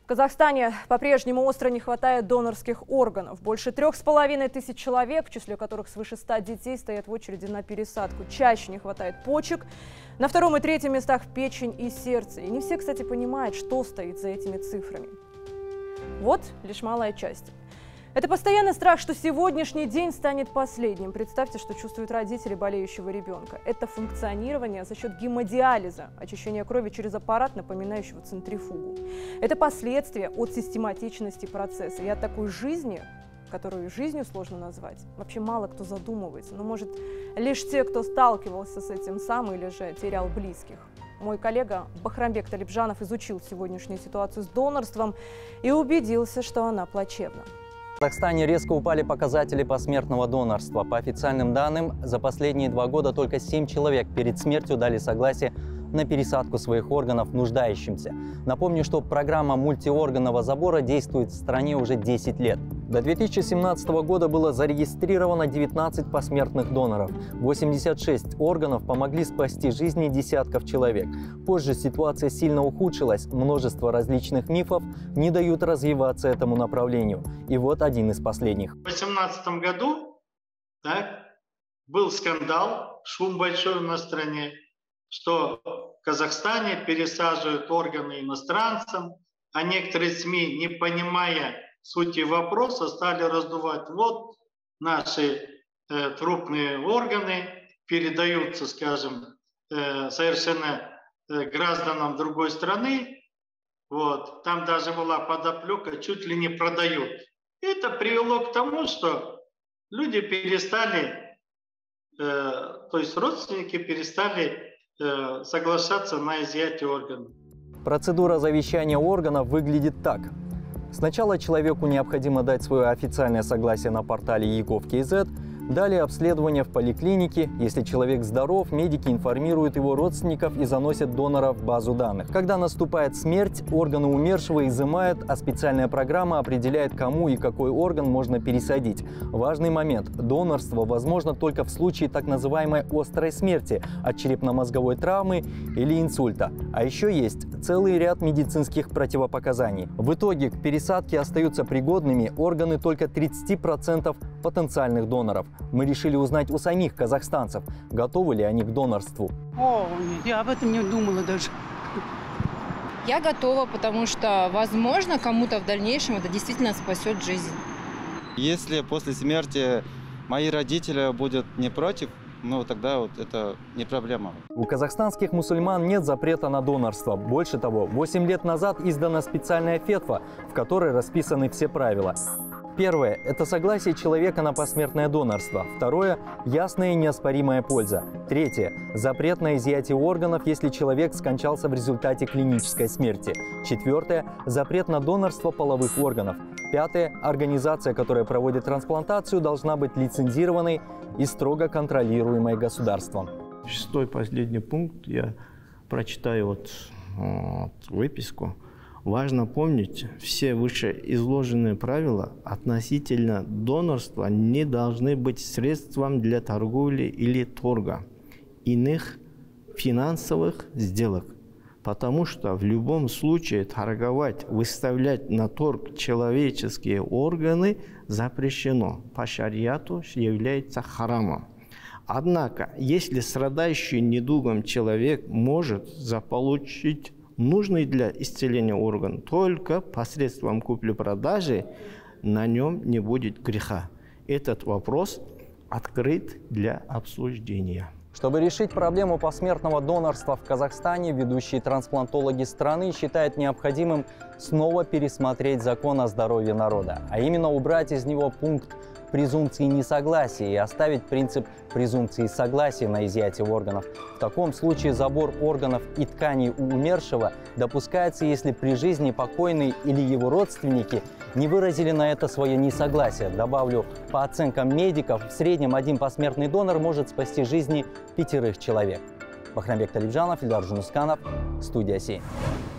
В Казахстане по-прежнему остро не хватает донорских органов. Больше 3500 человек, в числе которых свыше 100 детей, стоят в очереди на пересадку. Чаще не хватает почек. На втором и третьем местах печень и сердце. И не все, кстати, понимают, что стоит за этими цифрами. Вот лишь малая часть. Это постоянный страх, что сегодняшний день станет последним. Представьте, что чувствуют родители болеющего ребенка. Это функционирование за счет гемодиализа, очищение крови через аппарат, напоминающего центрифугу. Это последствия от систематичности процесса. И от такой жизни, которую жизнью сложно назвать, вообще мало кто задумывается. Но, может, лишь те, кто сталкивался с этим сам или же терял близких. Мой коллега Бахрамбек Талибжанов изучил сегодняшнюю ситуацию с донорством и убедился, что она плачевна. В Казахстане резко упали показатели посмертного донорства. По официальным данным, за последние 2 года только 7 человек перед смертью дали согласие на пересадку своих органов нуждающимся. Напомню, что программа мультиорганного забора действует в стране уже 10 лет. До 2017 года было зарегистрировано 19 посмертных доноров. 86 органов помогли спасти жизни десятков человек. Позже ситуация сильно ухудшилась. Множество различных мифов не дают развиваться этому направлению. И вот один из последних. В 2018 году был скандал, шум большой на стране, что в Казахстане пересаживают органы иностранцам, а некоторые СМИ, не понимая сути вопроса, стали раздувать. Вот наши трупные органы передаются, скажем, совершенно гражданам другой страны. Вот. Там даже была подоплека, чуть ли не продают. Это привело к тому, что люди перестали, то есть родственники перестали соглашаться на изъятие органов. Процедура завещания органов выглядит так. Сначала человеку необходимо дать свое официальное согласие на портале ЕГОВ.КЗ, далее обследование в поликлинике. Если человек здоров, медики информируют его родственников и заносят донора в базу данных. Когда наступает смерть, органы умершего изымают, а специальная программа определяет, кому и какой орган можно пересадить. Важный момент. Донорство возможно только в случае так называемой острой смерти от черепно-мозговой травмы или инсульта. А еще есть целый ряд медицинских противопоказаний. В итоге к пересадке остаются пригодными органы только 30% потенциальных доноров. Мы решили узнать у самих казахстанцев, готовы ли они к донорству. О, я об этом не думала даже. Я готова, потому что, возможно, кому-то в дальнейшем это действительно спасет жизнь. Если после смерти мои родители будут не против, ну тогда вот это не проблема. У казахстанских мусульман нет запрета на донорство. Больше того, 8 лет назад издана специальная фетва, в которой расписаны все правила. Первое – это согласие человека на посмертное донорство. Второе – ясная и неоспоримая польза. Третье – запрет на изъятие органов, если человек скончался в результате клинической смерти. Четвертое – запрет на донорство половых органов. Пятое – организация, которая проводит трансплантацию, должна быть лицензированной и строго контролируемой государством. 6-й последний пункт, я прочитаю выписку. Важно помнить, все вышеизложенные правила относительно донорства не должны быть средством для торговли или торга, иных финансовых сделок. Потому что в любом случае торговать, выставлять на торг человеческие органы запрещено. По шариату является харамом. Однако, если страдающий недугом человек может заполучить нужный для исцеления орган только посредством купли-продажи, на нем не будет греха. Этот вопрос открыт для обсуждения. Чтобы решить проблему посмертного донорства в Казахстане, ведущие трансплантологи страны считают необходимым снова пересмотреть закон о здоровье народа, а именно убрать из него пункт презумпции несогласия и оставить принцип презумпции согласия на изъятие органов. В таком случае забор органов и тканей у умершего допускается, если при жизни покойный или его родственники не выразили на это свое несогласие. Добавлю, по оценкам медиков, в среднем один посмертный донор может спасти жизни 5 человек. Бахрамбек Талибжанов, Ильдар Жунусканов, студия 7.